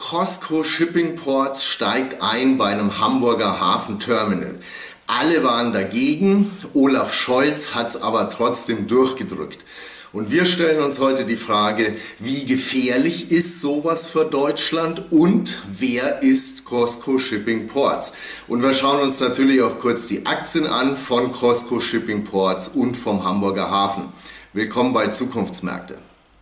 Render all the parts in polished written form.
COSCO Shipping Ports steigt ein bei einem Hamburger Hafenterminal. Alle waren dagegen, Olaf Scholz hat es aber trotzdem durchgedrückt. Und wir stellen uns heute die Frage, wie gefährlich ist sowas für Deutschland und wer ist COSCO Shipping Ports? Und wir schauen uns natürlich auch kurz die Aktien an von COSCO Shipping Ports und vom Hamburger Hafen. Willkommen bei Zukunftsmärkte.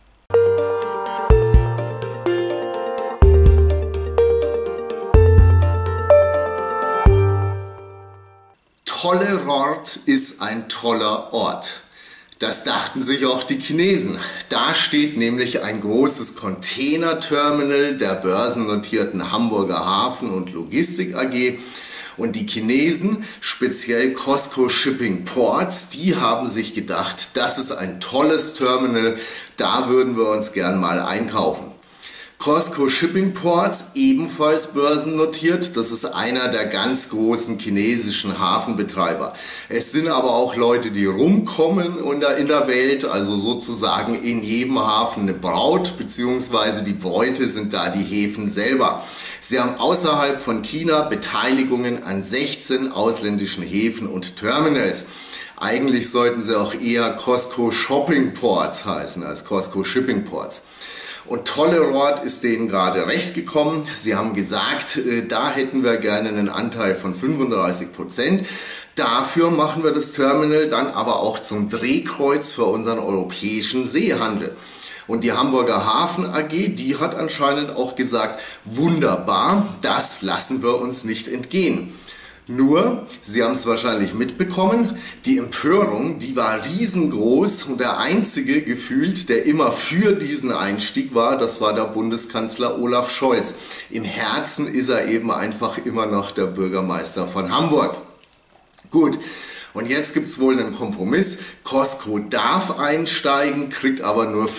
Tollerort ist ein toller Ort. Das dachten sich auch die Chinesen. Da steht nämlich ein großes Containerterminal der börsennotierten Hamburger Hafen- und Logistik AG. Und die Chinesen, speziell COSCO Shipping Ports, die haben sich gedacht, das ist ein tolles Terminal, da würden wir uns gern mal einkaufen. COSCO Shipping Ports, ebenfalls börsennotiert, das ist einer der ganz großen chinesischen Hafenbetreiber. Es sind aber auch Leute, die rumkommen in der Welt, also sozusagen in jedem Hafen eine Braut, beziehungsweise die Beute sind da die Häfen selber. Sie haben außerhalb von China Beteiligungen an 16 ausländischen Häfen und Terminals. Eigentlich sollten sie auch eher COSCO Shopping Ports heißen als COSCO Shipping Ports. Und Tollerort ist denen gerade recht gekommen. Sie haben gesagt, da hätten wir gerne einen Anteil von 35%. Dafür machen wir das Terminal dann aber auch zum Drehkreuz für unseren europäischen Seehandel. Und die Hamburger Hafen AG, die hat anscheinend auch gesagt, wunderbar, das lassen wir uns nicht entgehen. Nur, Sie haben es wahrscheinlich mitbekommen, die Empörung, die war riesengroß und der einzige gefühlt, der immer für diesen Einstieg war, das war der Bundeskanzler Olaf Scholz. Im Herzen ist er eben einfach immer noch der Bürgermeister von Hamburg. Gut. Und jetzt gibt es wohl einen Kompromiss. COSCO darf einsteigen, kriegt aber nur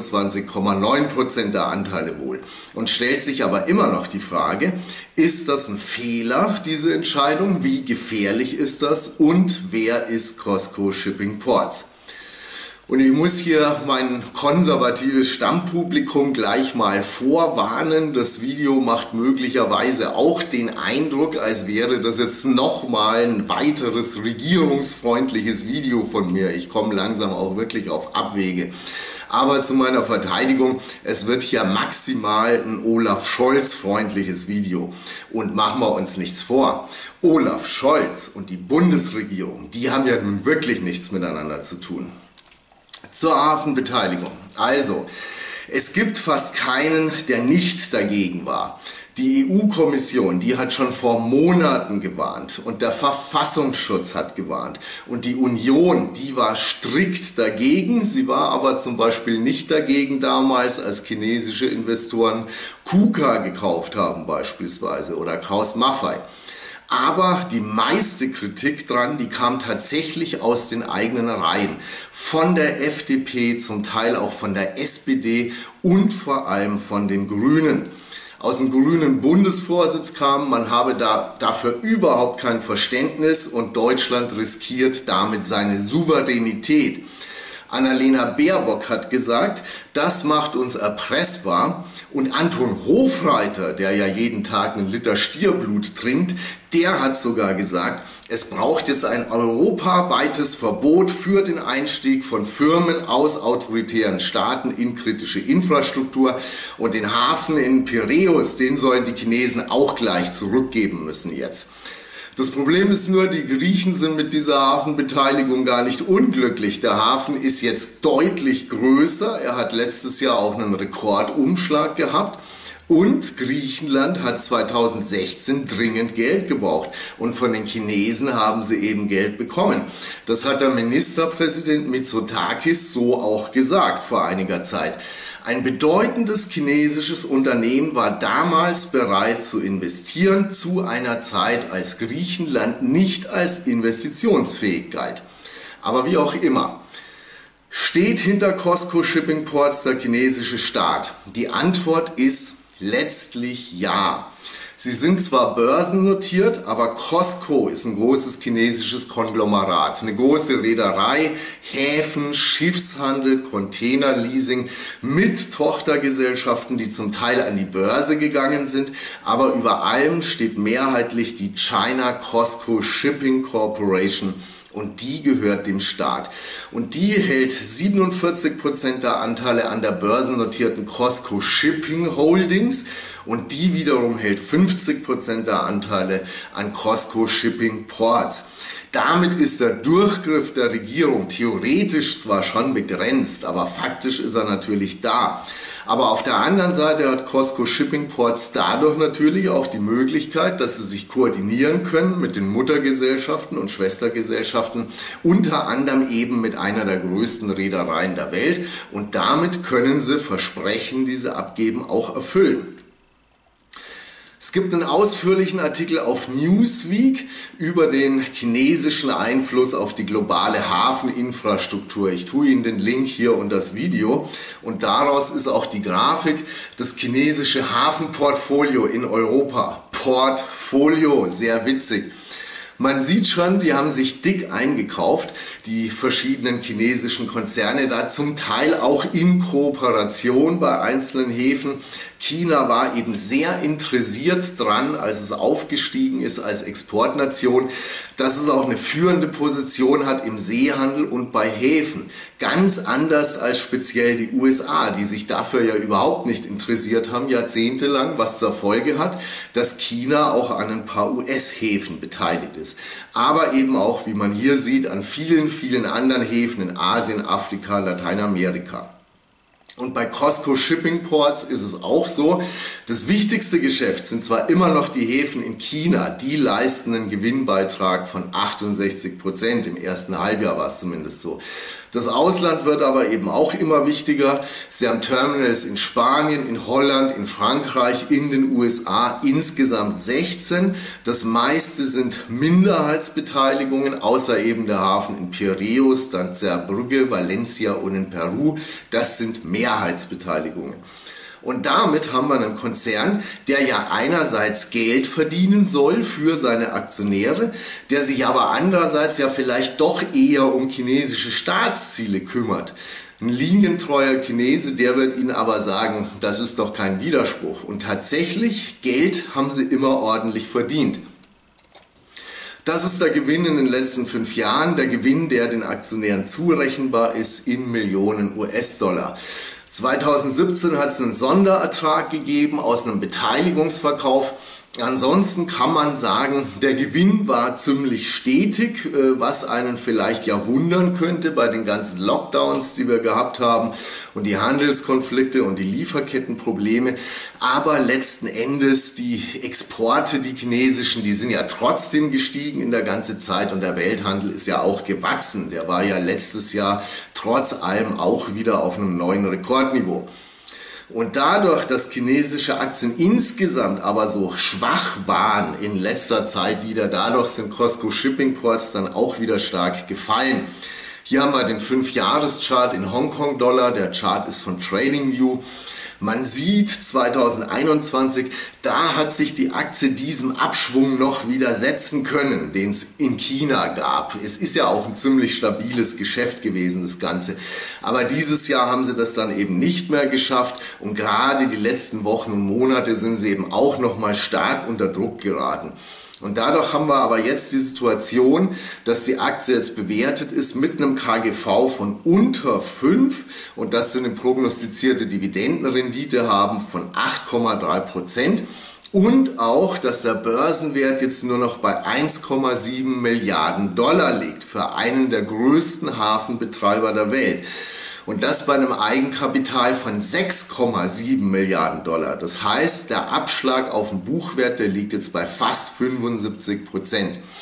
24,9% der Anteile wohl. Und stellt sich aber immer noch die Frage, ist das ein Fehler, diese Entscheidung? Wie gefährlich ist das? Und wer ist COSCO Shipping Ports? Und ich muss hier mein konservatives Stammpublikum gleich mal vorwarnen. Das Video macht möglicherweise auch den Eindruck, als wäre das jetzt nochmal ein weiteres regierungsfreundliches Video von mir. Ich komme langsam auch wirklich auf Abwege. Aber zu meiner Verteidigung, es wird hier maximal ein Olaf Scholz freundliches Video. Und machen wir uns nichts vor. Olaf Scholz und die Bundesregierung, die haben ja nun wirklich nichts miteinander zu tun. Zur Hafenbeteiligung. Also, es gibt fast keinen, der nicht dagegen war. Die EU-Kommission, die hat schon vor Monaten gewarnt und der Verfassungsschutz hat gewarnt. Und die Union, die war strikt dagegen. Sie war aber zum Beispiel nicht dagegen damals, als chinesische Investoren KUKA gekauft haben beispielsweise oder Krauss-Maffei. Aber die meiste Kritik dran, die kam tatsächlich aus den eigenen Reihen. Von der FDP, zum Teil auch von der SPD und vor allem von den Grünen. Aus dem grünen Bundesvorsitz kam, man habe dafür überhaupt kein Verständnis und Deutschland riskiert damit seine Souveränität. Annalena Baerbock hat gesagt, das macht uns erpressbar. Und Anton Hofreiter, der ja jeden Tag einen Liter Stierblut trinkt, der hat sogar gesagt, es braucht jetzt ein europaweites Verbot für den Einstieg von Firmen aus autoritären Staaten in kritische Infrastruktur. Und den Hafen in Piräus, den sollen die Chinesen auch gleich zurückgeben müssen jetzt. Das Problem ist nur, die Griechen sind mit dieser Hafenbeteiligung gar nicht unglücklich. Der Hafen ist jetzt deutlich größer. Er hat letztes Jahr auch einen Rekordumschlag gehabt. Und Griechenland hat 2016 dringend Geld gebraucht. Und von den Chinesen haben sie eben Geld bekommen. Das hat der Ministerpräsident Mitsotakis so auch gesagt vor einiger Zeit. Ein bedeutendes chinesisches Unternehmen war damals bereit zu investieren, zu einer Zeit, als Griechenland nicht als investitionsfähig galt. Aber wie auch immer, steht hinter COSCO Shipping Ports der chinesische Staat? Die Antwort ist letztlich ja. Sie sind zwar börsennotiert, aber COSCO ist ein großes chinesisches Konglomerat. Eine große Reederei, Häfen, Schiffshandel, Containerleasing mit Tochtergesellschaften, die zum Teil an die Börse gegangen sind. Aber über allem steht mehrheitlich die China COSCO Shipping Corporation. Und die gehört dem Staat. Und die hält 47% der Anteile an der börsennotierten COSCO Shipping Holdings und die wiederum hält 50% der Anteile an COSCO Shipping Ports. Damit ist der Durchgriff der Regierung theoretisch zwar schon begrenzt, aber faktisch ist er natürlich da. Aber auf der anderen Seite hat COSCO Shipping Ports dadurch natürlich auch die Möglichkeit, dass sie sich koordinieren können mit den Muttergesellschaften und Schwestergesellschaften, unter anderem eben mit einer der größten Reedereien der Welt. Und damit können sie Versprechen, die sie abgeben, auch erfüllen. Es gibt einen ausführlichen Artikel auf Newsweek über den chinesischen Einfluss auf die globale Hafeninfrastruktur. Ich tue Ihnen den Link hier unter das Video und daraus ist auch die Grafik, das chinesische Hafenportfolio in Europa. Portfolio, sehr witzig. Man sieht schon, die haben sich dick eingekauft, die verschiedenen chinesischen Konzerne, da zum Teil auch in Kooperation bei einzelnen Häfen. China war eben sehr interessiert dran, als es aufgestiegen ist als Exportnation, dass es auch eine führende Position hat im Seehandel und bei Häfen. Ganz anders als speziell die USA, die sich dafür ja überhaupt nicht interessiert haben, jahrzehntelang, was zur Folge hat, dass China auch an ein paar US-Häfen beteiligt ist. Aber eben auch, wie man hier sieht, an vielen, vielen anderen Häfen in Asien, Afrika, Lateinamerika. Und bei COSCO Shipping Ports ist es auch so, das wichtigste Geschäft sind zwar immer noch die Häfen in China, die leisten einen Gewinnbeitrag von 68%, im ersten Halbjahr war es zumindest so. Das Ausland wird aber eben auch immer wichtiger. Sie haben Terminals in Spanien, in Holland, in Frankreich, in den USA, insgesamt 16. Das meiste sind Minderheitsbeteiligungen, außer eben der Hafen in Piräus, dann Zeebrugge, Valencia und in Peru. Das sind Mehrheitsbeteiligungen. Und damit haben wir einen Konzern, der ja einerseits Geld verdienen soll für seine Aktionäre, der sich aber andererseits ja vielleicht doch eher um chinesische Staatsziele kümmert. Ein linientreuer Chinese, der wird Ihnen aber sagen, das ist doch kein Widerspruch. Und tatsächlich, Geld haben sie immer ordentlich verdient. Das ist der Gewinn in den letzten 5 Jahren, der Gewinn, der den Aktionären zurechenbar ist in Millionen US-Dollar. 2017 hat es einen Sonderertrag gegeben aus einem Beteiligungsverkauf. Ansonsten kann man sagen, der Gewinn war ziemlich stetig, was einen vielleicht ja wundern könnte bei den ganzen Lockdowns, die wir gehabt haben und die Handelskonflikte und die Lieferkettenprobleme. Aber letzten Endes die Exporte, die chinesischen, die sind ja trotzdem gestiegen in der ganzen Zeit und der Welthandel ist ja auch gewachsen. Der war ja letztes Jahr trotz allem auch wieder auf einem neuen Rekordniveau. Und dadurch, dass chinesische Aktien insgesamt aber so schwach waren in letzter Zeit wieder, dadurch sind COSCO Shipping Ports dann auch wieder stark gefallen. Hier haben wir den 5-Jahres-Chart in Hongkong-Dollar, der Chart ist von TradingView. Man sieht 2021, da hat sich die Aktie diesem Abschwung noch widersetzen können, den es in China gab. Es ist ja auch ein ziemlich stabiles Geschäft gewesen, das Ganze. Aber dieses Jahr haben sie das dann eben nicht mehr geschafft und gerade die letzten Wochen und Monate sind sie eben auch nochmal stark unter Druck geraten. Und dadurch haben wir aber jetzt die Situation, dass die Aktie jetzt bewertet ist mit einem KGV von unter 5 und dass sie eine prognostizierte Dividendenrendite haben von 8,3% und auch, dass der Börsenwert jetzt nur noch bei 1,7 Milliarden Dollar liegt für einen der größten Hafenbetreiber der Welt. Und das bei einem Eigenkapital von 6,7 Milliarden Dollar. Das heißt, der Abschlag auf den Buchwert, der liegt jetzt bei fast 75%.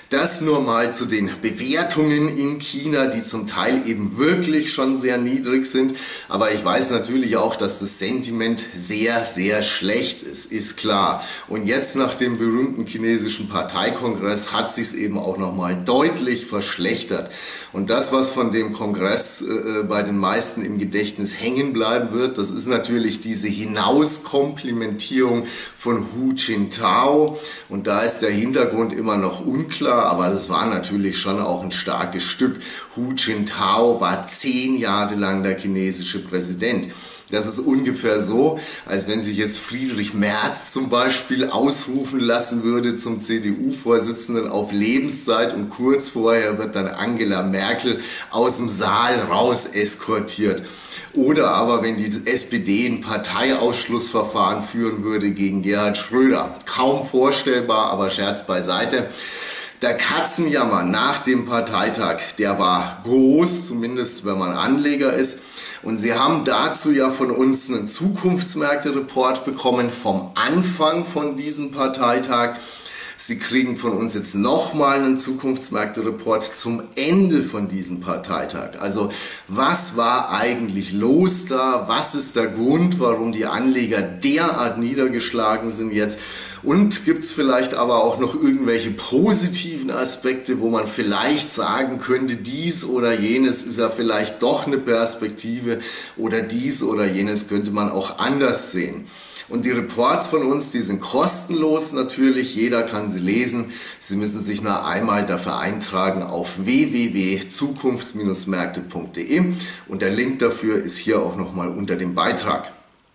Das nur mal zu den Bewertungen in China, die zum Teil eben wirklich schon sehr niedrig sind. Aber ich weiß natürlich auch, dass das Sentiment sehr, sehr schlecht ist klar. Und jetzt nach dem berühmten chinesischen Parteikongress hat sich es eben auch nochmal deutlich verschlechtert. Und das, was von dem Kongress bei den meisten im Gedächtnis hängen bleiben wird, das ist natürlich diese Hinauskomplimentierung von Hu Jintao. Und da ist der Hintergrund immer noch unklar, aber das war natürlich schon auch ein starkes Stück. Hu Jintao war 10 Jahre lang der chinesische Präsident. Das ist ungefähr so, als wenn sich jetzt Friedrich Merz zum Beispiel ausrufen lassen würde zum CDU-Vorsitzenden auf Lebenszeit und kurz vorher wird dann Angela Merkel aus dem Saal raus eskortiert. Oder aber wenn die SPD ein Parteiausschlussverfahren führen würde gegen Gerhard Schröder. Kaum vorstellbar, aber Scherz beiseite. Der Katzenjammer nach dem Parteitag, der war groß, zumindest wenn man Anleger ist. Und Sie haben dazu ja von uns einen Zukunftsmärkte-Report bekommen vom Anfang von diesem Parteitag. Sie kriegen von uns jetzt nochmal einen Zukunftsmärkte-Report zum Ende von diesem Parteitag. Also was war eigentlich los da? Was ist der Grund, warum die Anleger derart niedergeschlagen sind jetzt? Und gibt es vielleicht aber auch noch irgendwelche positiven Aspekte, wo man vielleicht sagen könnte, dies oder jenes ist ja vielleicht doch eine Perspektive oder dies oder jenes könnte man auch anders sehen. Und die Reports von uns, die sind kostenlos natürlich, jeder kann sie lesen. Sie müssen sich nur einmal dafür eintragen auf www.zukunfts-märkte.de und der Link dafür ist hier auch nochmal unter dem Beitrag.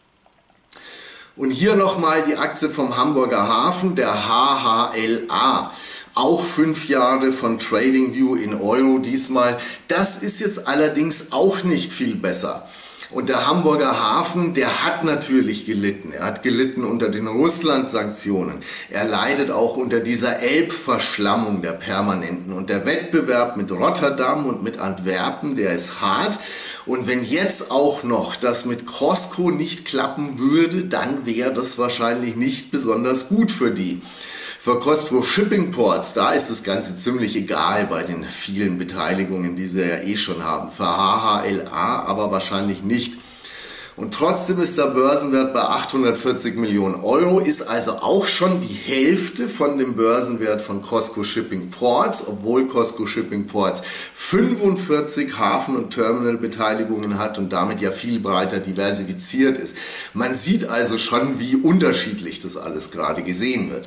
Und hier nochmal die Aktie vom Hamburger Hafen, der HHLA. Auch 5 Jahre von TradingView in Euro diesmal. Das ist jetzt allerdings auch nicht viel besser. Und der Hamburger Hafen, der hat natürlich gelitten. Er hat gelitten unter den Russland-Sanktionen. Er leidet auch unter dieser Elbverschlammung der permanenten. Und der Wettbewerb mit Rotterdam und mit Antwerpen, der ist hart. Und wenn jetzt auch noch das mit COSCO nicht klappen würde, dann wäre das wahrscheinlich nicht besonders gut für die. Für COSCO Shipping Ports, da ist das Ganze ziemlich egal bei den vielen Beteiligungen, die sie ja eh schon haben. Für HHLA aber wahrscheinlich nicht. Und trotzdem ist der Börsenwert bei 840 Millionen Euro, ist also auch schon die Hälfte von dem Börsenwert von COSCO Shipping Ports, obwohl COSCO Shipping Ports 45 Hafen- und Terminalbeteiligungen hat und damit ja viel breiter diversifiziert ist. Man sieht also schon, wie unterschiedlich das alles gerade gesehen wird.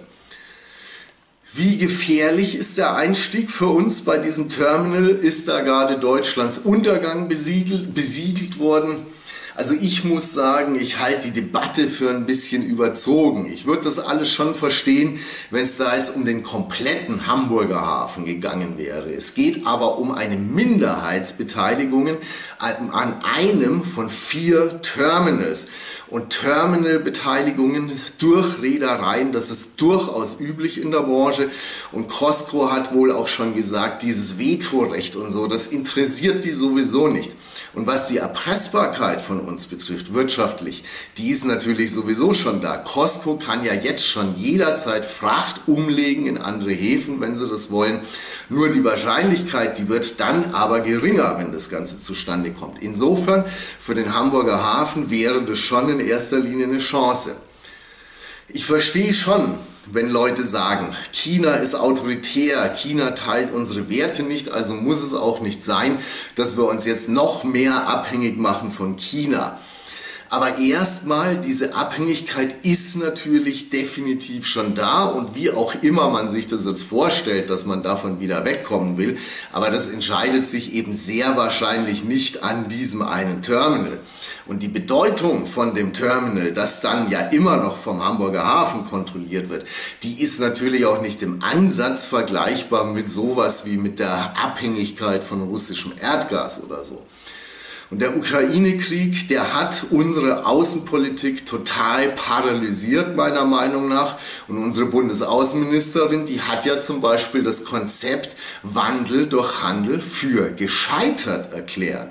Wie gefährlich ist der Einstieg für uns bei diesem Terminal? Ist da gerade Deutschlands Untergang besiegelt worden? Also ich muss sagen, ich halte die Debatte für ein bisschen überzogen. Ich würde das alles schon verstehen, wenn es da jetzt um den kompletten Hamburger Hafen gegangen wäre. Es geht aber um eine Minderheitsbeteiligung an einem von 4 Terminals. Und Terminalbeteiligungen durch Reedereien, das ist durchaus üblich in der Branche. Und COSCO hat wohl auch schon gesagt, dieses Vetorecht und so, das interessiert die sowieso nicht. Und was die Erpressbarkeit von uns betrifft, wirtschaftlich, die ist natürlich sowieso schon da. COSCO kann ja jetzt schon jederzeit Fracht umlegen in andere Häfen, wenn sie das wollen. Nur die Wahrscheinlichkeit, die wird dann aber geringer, wenn das Ganze zustande kommt. Insofern, für den Hamburger Hafen wäre das schon in erster Linie eine Chance. Ich verstehe schon, wenn Leute sagen, China ist autoritär, China teilt unsere Werte nicht, also muss es auch nicht sein, dass wir uns jetzt noch mehr abhängig machen von China. Aber erstmal, diese Abhängigkeit ist natürlich definitiv schon da und wie auch immer man sich das jetzt vorstellt, dass man davon wieder wegkommen will, aber das entscheidet sich eben sehr wahrscheinlich nicht an diesem einen Terminal. Und die Bedeutung von dem Terminal, das dann ja immer noch vom Hamburger Hafen kontrolliert wird, die ist natürlich auch nicht im Ansatz vergleichbar mit sowas wie mit der Abhängigkeit von russischem Erdgas oder so. Und der Ukraine-Krieg, der hat unsere Außenpolitik total paralysiert, meiner Meinung nach. Und unsere Bundesaußenministerin, die hat ja zum Beispiel das Konzept Wandel durch Handel für gescheitert erklärt.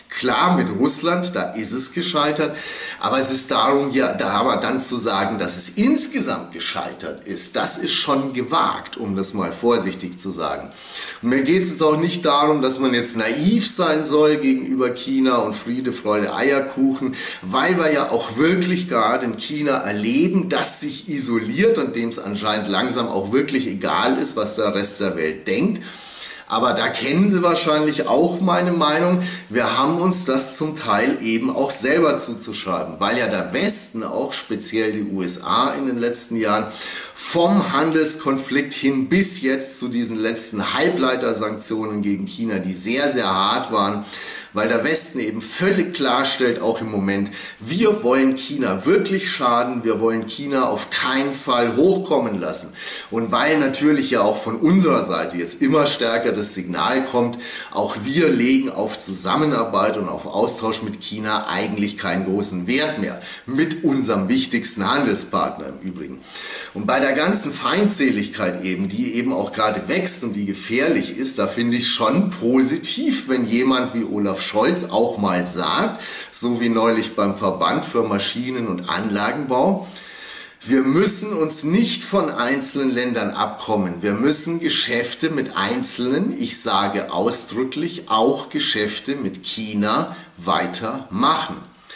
Klar, mit Russland, da ist es gescheitert, aber es ist darum, ja, da aber dann zu sagen, dass es insgesamt gescheitert ist, das ist schon gewagt, um das mal vorsichtig zu sagen. Und mir geht es auch nicht darum, dass man jetzt naiv sein soll gegenüber China und Friede, Freude, Eierkuchen, weil wir ja auch wirklich gerade in China erleben, dass sich isoliert und dem es anscheinend langsam auch wirklich egal ist, was der Rest der Welt denkt. Aber da kennen Sie wahrscheinlich auch meine Meinung. Wir haben uns das zum Teil eben auch selber zuzuschreiben, weil ja der Westen, auch speziell die USA in den letzten Jahren, vom Handelskonflikt hin bis jetzt zu diesen letzten Halbleitersanktionen gegen China, die sehr, sehr hart waren, weil der Westen eben völlig klarstellt, auch im Moment, wir wollen China wirklich schaden, wir wollen China auf keinen Fall hochkommen lassen. Und weil natürlich ja auch von unserer Seite jetzt immer stärker das Signal kommt, auch wir legen auf Zusammenarbeit und auf Austausch mit China eigentlich keinen großen Wert mehr. Mit unserem wichtigsten Handelspartner im Übrigen. Und bei der ganzen Feindseligkeit eben, die eben auch gerade wächst und die gefährlich ist, da finde ich schon positiv, wenn jemand wie Olaf Scholz auch mal sagt, so wie neulich beim Verband für Maschinen- und Anlagenbau, wir müssen uns nicht von einzelnen Ländern abkommen. Wir müssen Geschäfte mit Einzelnen, ich sage ausdrücklich auch Geschäfte mit China, weitermachen.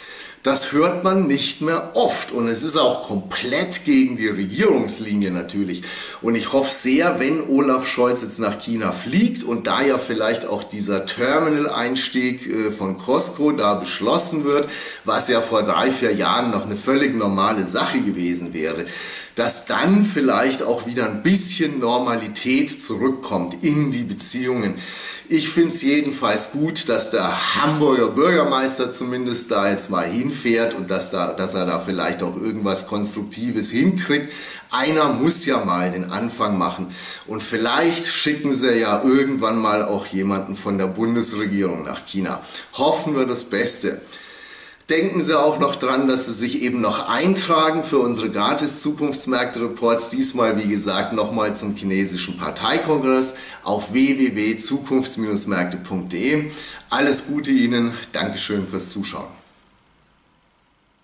Das hört man nicht mehr oft und es ist auch komplett gegen die Regierungslinie natürlich. Und ich hoffe sehr, wenn Olaf Scholz jetzt nach China fliegt und da ja vielleicht auch dieser Terminal-Einstieg von COSCO da beschlossen wird, was ja vor 3-4 Jahren noch eine völlig normale Sache gewesen wäre, dass dann vielleicht auch wieder ein bisschen Normalität zurückkommt in die Beziehungen. Ich finde es jedenfalls gut, dass der Hamburger Bürgermeister zumindest da jetzt mal hinfährt und dass er da vielleicht auch irgendwas Konstruktives hinkriegt. Einer muss ja mal den Anfang machen und vielleicht schicken sie ja irgendwann mal auch jemanden von der Bundesregierung nach China. Hoffen wir das Beste. Denken Sie auch noch dran, dass Sie sich eben noch eintragen für unsere Gratis-Zukunftsmärkte-Reports. Diesmal, wie gesagt, nochmal zum chinesischen Parteikongress auf www.zukunfts-märkte.de. Alles Gute Ihnen. Dankeschön fürs Zuschauen.